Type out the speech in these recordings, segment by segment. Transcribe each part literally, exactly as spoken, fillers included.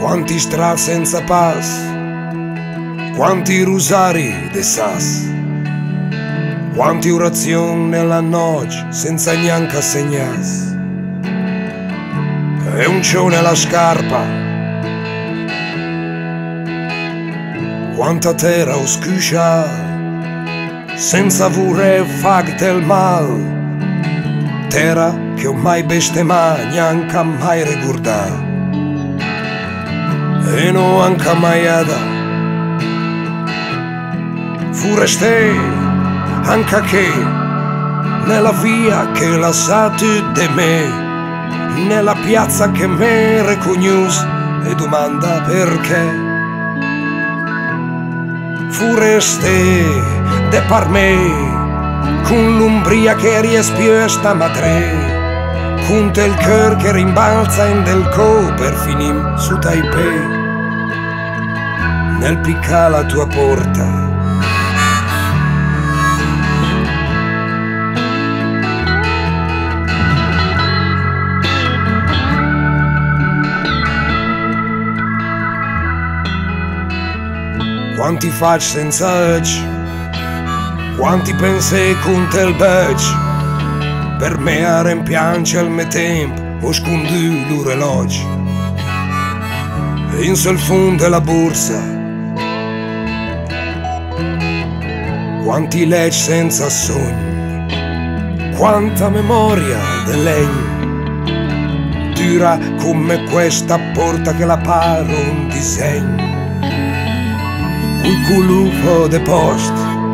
Quanti strati senza pass, quanti rosari de sas, quanti orazioni nella noce senza neanche segnas. E un ciò nella scarpa, quanta terra oscuscia senza vorre fag del mal, terra che ho mai bestemà neanche mai ricordà e non anche mai ada. Fureste anche che nella via che lasciato de me, nella piazza che me recognius e domanda perché. Fureste de par me con l'umbria che riespio sta madre, con del cœur che rimbalza in del co per finim su Taipei, nel picca la tua porta. Quanti facci senza oggi, quanti pensi con tel becci, per me a rimpiange il mio tempo ho scondu l'orologio. E in sul fondo della borsa, quanti leggi senza sogni, quanta memoria del legno, dura come questa porta che la paro un disegno. Un culufo de post,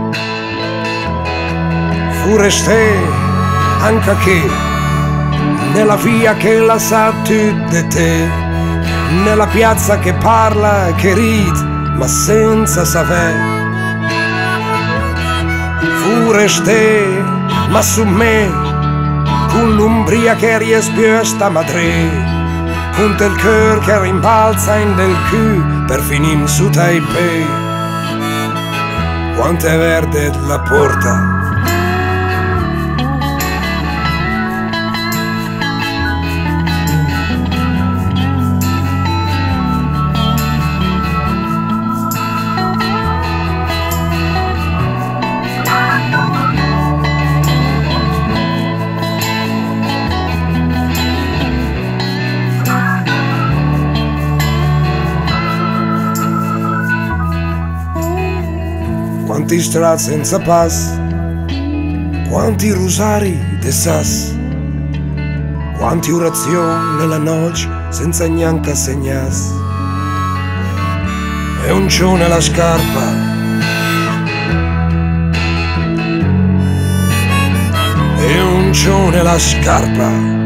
fureste anche che nella via che la sa tu de te, nella piazza che parla, che ride, ma senza saper. Fureste, ma su me, con l'umbria che riespio sta madre, con del cœur che rimbalza in del cul per finim su Taipei. Quanto è verde la porta, quanti strati senza pass, quanti rosari de sas, quanti orazioni nella noce senza neanche segnas. E un ciò nella scarpa, e un ciò nella scarpa.